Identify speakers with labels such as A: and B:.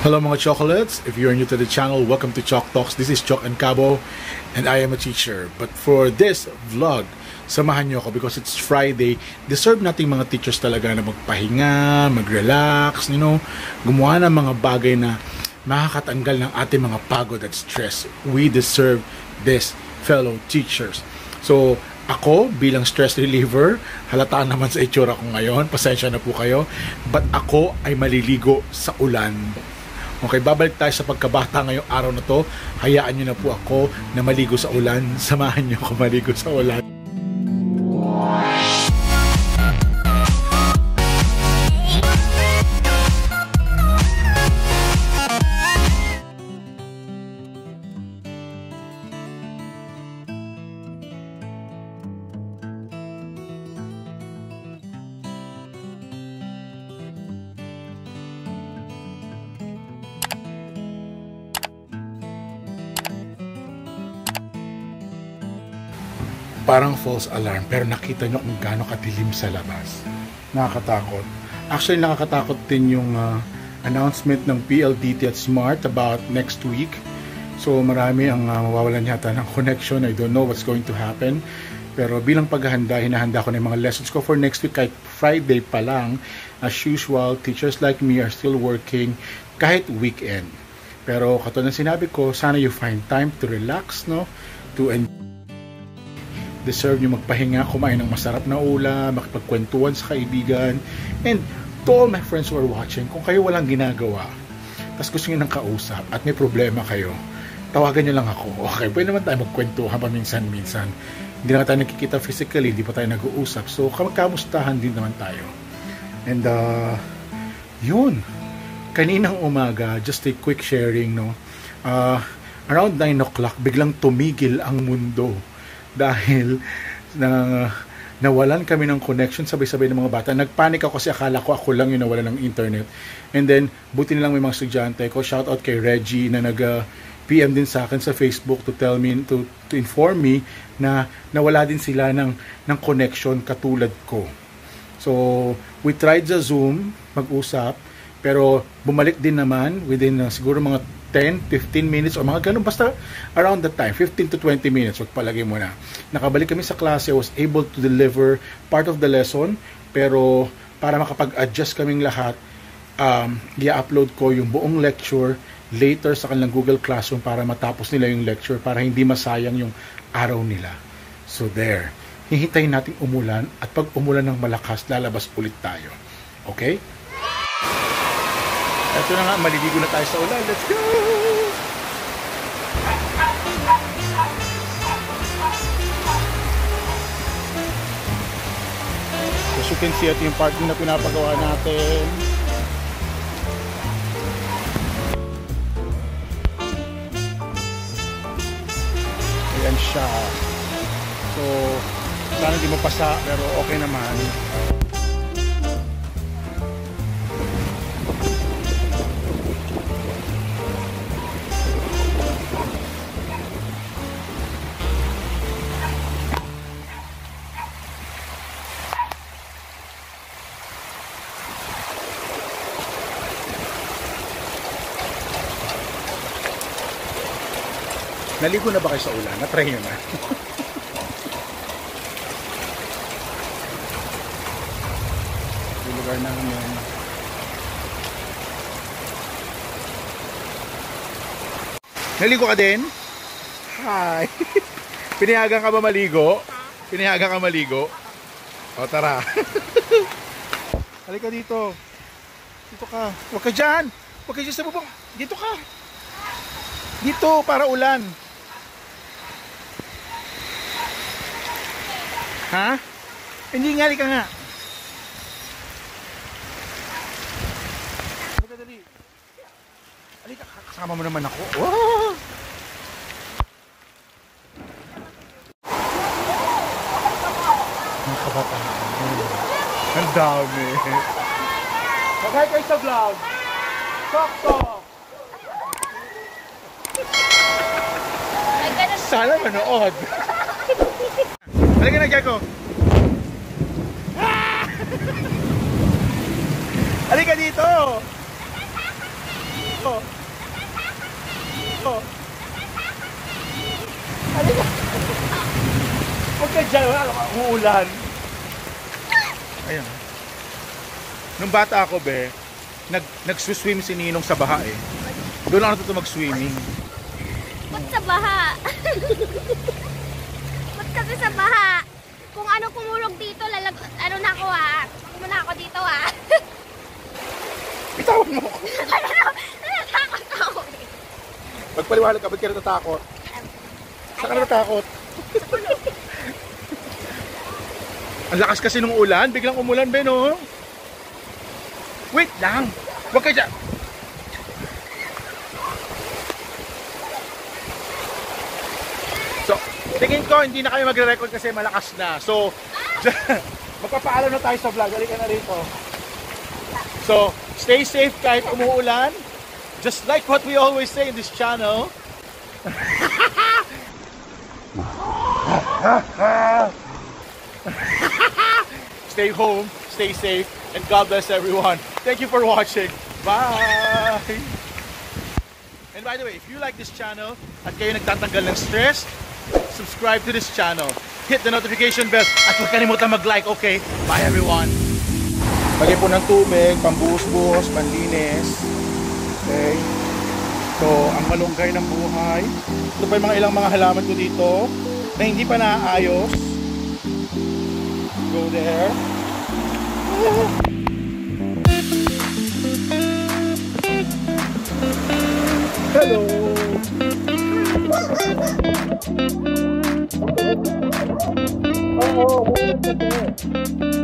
A: Hello mga chocolates, if you're new to the channel, welcome to Choc Talks. This is Choc and Cabo and I am a teacher. But for this vlog, samahan nyo ako because it's Friday. Deserve nating mga teachers talaga na magpahinga, mag-relax, gumawa ng mga bagay na makakatanggal ng ating mga pagod at stress. We deserve this, fellow teachers. So, ako bilang stress reliever, halata naman sa itsura ko ngayon, pasensya na po kayo, but ako ay maliligo sa ulan. Okay, babalik tayo sa pagkabata ngayong araw na to. Hayaan nyo na po ako na maligo sa ulan. Samahan nyo ako maligo sa ulan. Parang false alarm, pero nakita nyo kung gaano kadilim sa labas. Nakakatakot. Actually, nakakatakot din yung announcement ng PLDT at Smart about next week. So, marami ang mawawalan yata ng connection. I don't know what's going to happen. Pero bilang paghahanda, hinahanda ko na yung mga lessons ko for next week. Kahit Friday pa lang, as usual, teachers like me are still working kahit weekend. Pero katulad ng sinabi ko, sana you find time to relax, to enjoy. Deserve nyo magpahinga, kumain ng masarap na ulam, makipagkwentuhan sa kaibigan. And to all my friends who are watching, kung kayo walang ginagawa, tapos gusto nyo ng kausap at may problema kayo, tawagan nyo lang ako. Okay, pwede naman tayo magkwentuhan paminsan-minsan. Hindi naman tayo nakikita physically, hindi pa tayo nag-uusap. So, kamustahan din naman tayo. And, yun. Kaninang umaga, just a quick sharing, around 9 o'clock, biglang tumigil ang mundo. Dahil nawalan kami ng connection sabay-sabay ng mga bata. Nagpanik ako kasi akala ko ako lang yung nawalan ng internet. And then, buti nilang may mga estudyante ko. Shout out kay Reggie na nag-PM din sa akin sa Facebook to tell me, to inform me na nawala din sila ng connection katulad ko. So, we tried sa Zoom mag-usap, pero bumalik din naman within siguro mga 10-15 minutes o mga ganun, basta around that time, 15 to 20 minutes, wag palagay mo na. Nakabalik kami sa klase, I was able to deliver part of the lesson, pero para makapag-adjust kaming lahat, i-upload ko yung buong lecture later sa kanilang Google Classroom para matapos nila yung lecture, para hindi masayang yung araw nila. So there, hihintayin natin umulan, at pag umulan ng malakas, lalabas ulit tayo. Okay? Ito na nga, maliligo na tayo sa ulan. Let's go! As you can see, ito yung parking na pinapagawa natin. Ayan siya. So, sana hindi mapasa, pero okay naman. Naligo na ba kayo sa ulan? Na-try nyo na? Yung lugar namin. Naligo ka din? Hi! Pinayagan ka ba maligo? Pinayagan ka maligo? O tara! Halika dito! Dito ka! Huwag ka dyan! Huwag ka dyan sa bubong! Dito ka! Dito! Para ulan! Ha? Hindi nga, halika nga. Halika dali. Halika, kasama mo naman ako. Wow! Ang kabataan. Ang dami. Mag-hi kayo sa vlog. Sok-sok. Sana manood. Halika na, Geko. Halika dito. Oh. Oh. Halika. Huwag ka dyan, wala ka uulan. Ayan. Nung bata ako, be, nag-swim si Ninong sa baha eh. Doon ako natuto mag-swimming.
B: Ba't sa baha? Ba't kasi sa baha? Kung ano kumulog dito, ano na ako ha? Ano na ako dito ha?
A: Bitawan mo ako.
B: Natatakot ako eh.
A: Magpaliwanag ka, ba't ka natatakot? Saan ka natatakot? Ang lakas kasi nung ulan, biglang umulan ba no? Wait lang! Huwag ka dyan! So, tingin ko hindi na kayo magre-record kasi malakas na. So, magpapaalam na tayo sa vlog. Halika na rito. So, stay safe kahit umuulan. Just like what we always say in this channel. Stay home, stay safe, and God bless everyone. Thank you for watching. Bye! And by the way, if you like this channel at kayo nagtatanggal ng stress, subscribe to this channel. Hit the notification bell at huwag kalimutan mag-like, okay? Bye everyone! Lagay po ng tubig, pambuhos-buhos, panlinis. Okay? So, ang malunggay ng buhay. Ito pa yung mga ilang mga halaman ko dito na hindi pa naaayos. Go there. Hello. Oo,